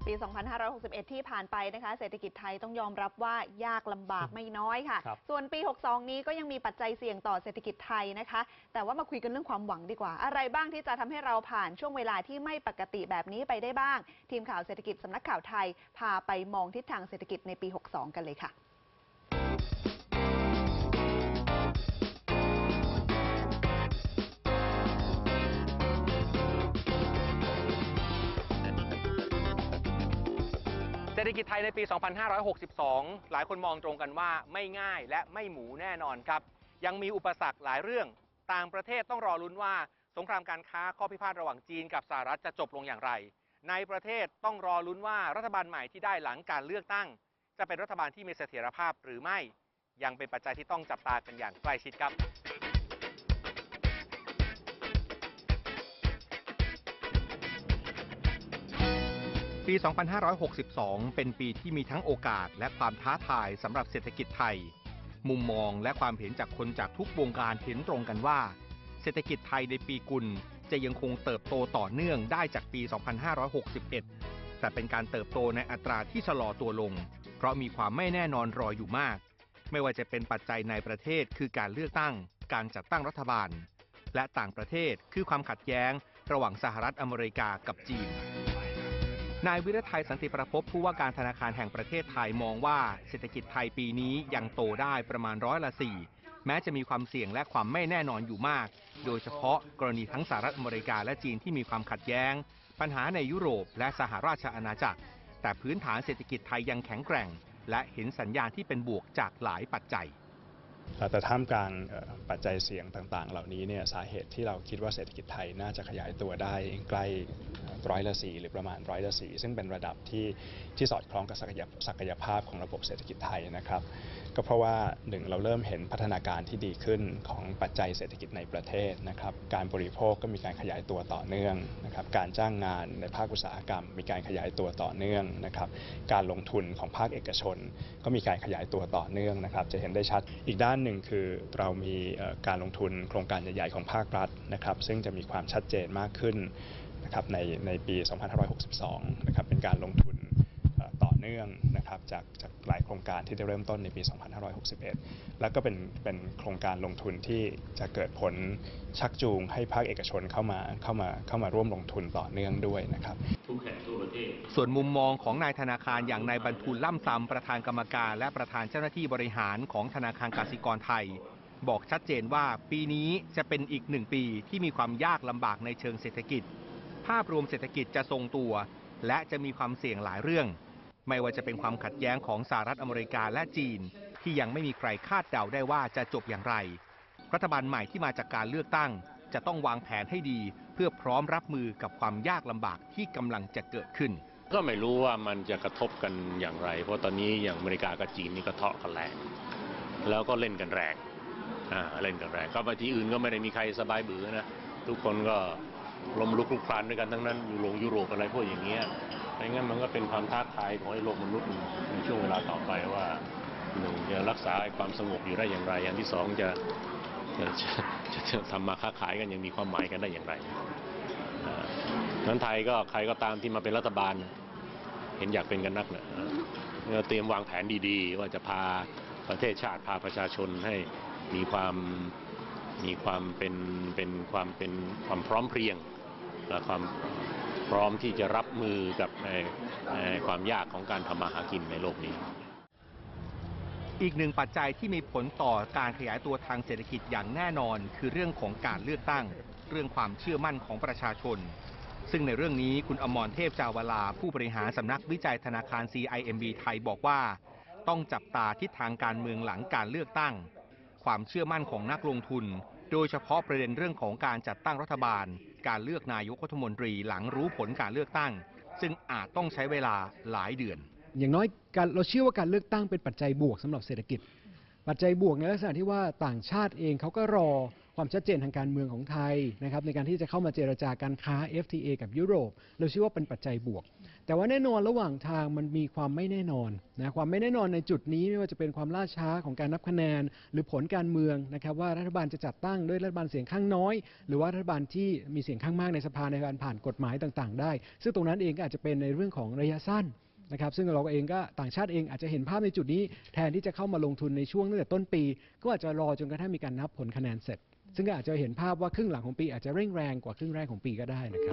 ปี 2561 ที่ผ่านไปนะคะเศรษฐกิจไทยต้องยอมรับว่ายากลำบากไม่น้อยค่ะส่วนปี 62 นี้ก็ยังมีปัจจัยเสี่ยงต่อเศรษฐกิจไทยนะคะแต่ว่ามาคุยกันเรื่องความหวังดีกว่าอะไรบ้างที่จะทำให้เราผ่านช่วงเวลาที่ไม่ปกติแบบนี้ไปได้บ้างทีมข่าวเศรษฐกิจสำนักข่าวไทยพาไปมองทิศทางเศรษฐกิจในปี 62 กันเลยค่ะเศรษฐกิจไทยในปี 2562 หลายคนมองตรงกันว่าไม่ง่ายและไม่หมูแน่นอนครับยังมีอุปสรรคหลายเรื่องต่างประเทศต้องรอลุ้นว่าสงครามการค้าข้อพิพาทระหว่างจีนกับสหรัฐจะจบลงอย่างไรในประเทศต้องรอลุ้นว่ารัฐบาลใหม่ที่ได้หลังการเลือกตั้งจะเป็นรัฐบาลที่มีเสถียรภาพหรือไม่ยังเป็นปัจจัยที่ต้องจับตากันอย่างใกล้ชิดครับปี 2562 เป็นปีที่มีทั้งโอกาสและความท้าทายสำหรับเศรษฐกิจไทยมุมมองและความเห็นจากคนจากทุกวงการเห็นตรงกันว่าเศรษฐกิจไทยในปีกุลจะยังคงเติบโตต่อเนื่องได้จากปี 2561 แต่เป็นการเติบโตในอัตราที่ชะลอตัวลงเพราะมีความไม่แน่นอนรออยู่มากไม่ว่าจะเป็นปัจจัยในประเทศคือการเลือกตั้งการจัดตั้งรัฐบาลและต่างประเทศคือความขัดแย้งระหว่างสหรัฐอเมริกากับจีนนายวิรทัยสันติประภพผู้ว่าการธนาคารแห่งประเทศไทยมองว่าเศรษฐกิจไทยปีนี้ยังโตได้ประมาณ4%แม้จะมีความเสี่ยงและความไม่แน่นอนอยู่มากโดยเฉพาะกรณีทั้งสหรัฐอเมริกาและจีนที่มีความขัดแย้งปัญหาในยุโรปและสหราชอาณาจักรแต่พื้นฐานเศรษฐกิจไทยยังแข็งแกร่งและเห็นสัญญาณที่เป็นบวกจากหลายปัจจัยแต่ท่ามกลางปัจจัยเสี่ยงต่างๆเหล่านี้เนี่ยสาเหตุที่เราคิดว่าเศรษฐกิจไทยน่าจะขยายตัวได้ใกล้4%หรือประมาณ4%ซึ่งเป็นระดับที่สอดคล้องกับศักยภาพของระบบเศรษฐกิจไทยนะครับก็เพราะว่า1เราเริ่มเห็นพัฒนาการที่ดีขึ้นของปัจจัยเศรษฐกิจในประเทศนะครับการบริโภคก็มีการขยายตัวต่อเนื่องนะครับการจ้างงานในภาคอุตสาหกรรมมีการขยายตัวต่อเนื่องนะครับการลงทุนของภาคเอกชนก็มีการขยายตัวต่อเนื่องนะครับจะเห็นได้ชัดอีกด้านหนึ่งคือเรามีการลงทุนโครงการใหญ่ๆของภาครัฐนะครับซึ่งจะมีความชัดเจนมากขึ้นนะครับในปี 2562 นะครับเป็นการลงทุนต่อเนื่องนะครับจากหลายโครงการที่ได้เริ่มต้นในปี 2561 แล้วก็เป็นโครงการลงทุนที่จะเกิดผลชักจูงให้ภาคเอกชนเข้ามาร่วมลงทุนต่อเนื่องด้วยนะครับส่วนมุมมองของนายธนาคารอย่างนายบรรทุลล่ำซำประธานกรรมการและประธานเจ้าหน้าที่บริหารของธนาคารกสิกรไทยบอกชัดเจนว่าปีนี้จะเป็นอีก1 ปีที่มีความยากลำบากในเชิงเศรษฐกิจภาพรวมเศรษฐกิจจะทรงตัวและจะมีความเสี่ยงหลายเรื่องไม่ว่าจะเป็นความขัดแย้งของสหรัฐอเมริกาและจีนที่ยังไม่มีใครคาดเดาได้ว่าจะจบอย่างไรรัฐบาลใหม่ที่มาจากการเลือกตั้งจะต้องวางแผนให้ดีเพื่อพร้อมรับมือกับความยากลำบากที่กำลังจะเกิดขึ้นก็ไม่รู้ว่ามันจะกระทบกันอย่างไรเพราะตอนนี้อย่างอเมริกากับจีนนี่ก็เทาะกันแรงแล้วก็เล่นกันแรงก็ไปที่อื่นก็ไม่ได้มีใครสบายเบื่อนะทุกคนก็ล้มลุกคลุกคลานด้วยกันทั้งนั้นยุโรปอะไรพวกอย่างเงี้ยไม่งั้นมันก็เป็นความท้าทายของโลกมนุษย์ในช่วงเวลาต่อไปว่า1จะรักษาความสงบอยู่ได้อย่างไรอันที่2จะทำมาค้าขายกันยังมีความหมายกันได้อย่างไรนั้นไทยก็ใครก็ตามที่มาเป็นรัฐบาลเห็นอยากเป็นกันนักเนี่ยเตรียมวางแผนดีๆว่าจะพาประเทศชาติพาประชาชนให้มีความพร้อมเพรียงและความพร้อมที่จะรับมือกับความยากของการทำมาหากินในโลกนี้อีกหนึ่งปัจจัยที่มีผลต่อการขยายตัวทางเศรษฐกิจอย่างแน่นอนคือเรื่องของการเลือกตั้งเรื่องความเชื่อมั่นของประชาชนซึ่งในเรื่องนี้คุณอมรเทพจาวลาผู้บริหารสำนักวิจัยธนาคาร CIMB ไทยบอกว่าต้องจับตาทิศทางการเมืองหลังการเลือกตั้งความเชื่อมั่นของนักลงทุนโดยเฉพาะประเด็นเรื่องของการจัดตั้งรัฐบาลการเลือกนายกรัฐมนตรีหลังรู้ผลการเลือกตั้งซึ่งอาจต้องใช้เวลาหลายเดือนอย่างน้อยเราเชื่อว่าการเลือกตั้งเป็นปัจจัยบวกสำหรับเศรษฐกิจปัจจัยบวกในลักษณะที่ว่าต่างชาติเองเขาก็รอความชัดเจนทางการเมืองของไทยนะครับในการที่จะเข้ามาเจรจาการค้า FTA กับยุโรปเราเชื่อว่าเป็นปัจจัยบวกแต่ว่าแน่นอนระหว่างทางมันมีความไม่แน่นอนนะความไม่แน่นอนในจุดนี้ไม่ว่าจะเป็นความล่าช้าของการนับคะแนนหรือผลการเมืองนะครับว่ารัฐบาลจะจัดตั้งด้วยรัฐบาลเสียงข้างน้อยหรือว่ารัฐบาลที่มีเสียงข้างมากในสภาในการผ่านกฎหมายต่างๆได้ซึ่งตรงนั้นเองก็อาจจะเป็นในเรื่องของระยะสั้นนะครับซึ่งเราเองก็ต่างชาติเองอาจจะเห็นภาพในจุดนี้แทนที่จะเข้ามาลงทุนในช่วงตั้งแต่ต้นปีก็อาจจะรอจนกระทั่งมีการนับผลคะแนนเสร็จซึ่งก็อาจจะเห็นภาพว่าครึ่งหลังของปีอาจจะเร่งแรงกว่าครึ่งแรกของปีก็ได้นะครับ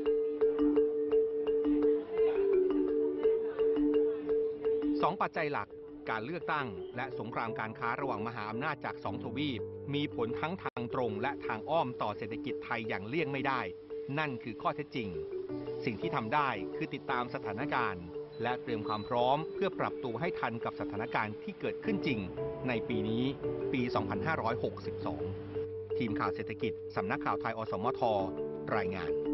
2 ปัจจัยหลักการเลือกตั้งและสงครามการค้าระหว่างมหาอำนาจจาก2 ทวีปมีผลทั้งทางตรงและทางอ้อมต่อเศรษฐกิจไทยอย่างเลี่ยงไม่ได้นั่นคือข้อเท็จจริงสิ่งที่ทำได้คือติดตามสถานการณ์และเตรียมความพร้อมเพื่อปรับตัวให้ทันกับสถานการณ์ที่เกิดขึ้นจริงในปีนี้ปี 2562 ทีมข่าวเศรษฐกิจสำนักข่าวไทยอสมทรายงาน